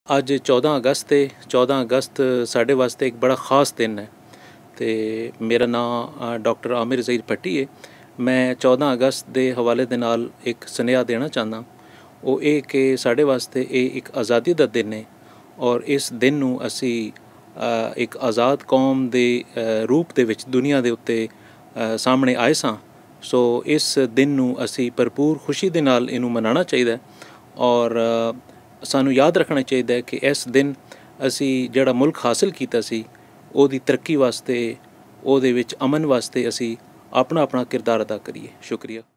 ਅੱਜ 14 ਅਗਸਤ ਹੈ। 14 ਅਗਸਤ ਸਾਡੇ ਵਾਸਤੇ ਇੱਕ ਬੜਾ ਖਾਸ ਦਿਨ ਹੈ ਤੇ ਮੇਰਾ ਨਾਮ ਡਾਕਟਰ ਆਮਿਰ ਜ਼ਹੀਰ ਭੱਟੀ ਹੈ। ਮੈਂ 14 ਅਗਸਤ ਦੇ ਹਵਾਲੇ ਦੇ ਨਾਲ ਇੱਕ ਸੁਨੇਹਾ ਦੇਣਾ ਚਾਹੁੰਦਾ। ਉਹ ਇਹ ਕਿ ਸਾਡੇ ਵਾਸਤੇ ਇਹ ਇੱਕ ਆਜ਼ਾਦੀ ਦਾ ਦਿਨ ਹੈ ਔਰ ਇਸ ਦਿਨ ਨੂੰ ਅਸੀਂ ਇੱਕ ਆਜ਼ਾਦ ਕੌਮ ਦੇ ਰੂਪ ਦੇ ਵਿੱਚ ਦੁਨੀਆ ਦੇ ਉੱਤੇ ਸਾਹਮਣੇ ਆਏ ਸਾਂ। ਸੋ ਇਸ ਦਿਨ ਨੂੰ ਅਸੀਂ ਭਰਪੂਰ ਖੁਸ਼ੀ ਦੇ ਨਾਲ ਇਹਨੂੰ ਮਨਾਉਣਾ ਚਾਹੀਦਾ ਔਰ ਸਾਨੂੰ ਯਾਦ ਰੱਖਣਾ ਚਾਹੀਦਾ ਹੈ ਕਿ ਇਸ ਦਿਨ ਅਸੀਂ ਜਿਹੜਾ ਮੁਲਕ ਹਾਸਿਲ ਕੀਤਾ ਸੀ ਉਹਦੀ ਤਰੱਕੀ ਵਾਸਤੇ, ਉਹਦੇ ਵਿੱਚ ਅਮਨ ਵਾਸਤੇ ਅਸੀਂ ਆਪਣਾ ਕਿਰਦਾਰ ਅਦਾ ਕਰੀਏ। ਸ਼ੁਕਰੀਆ।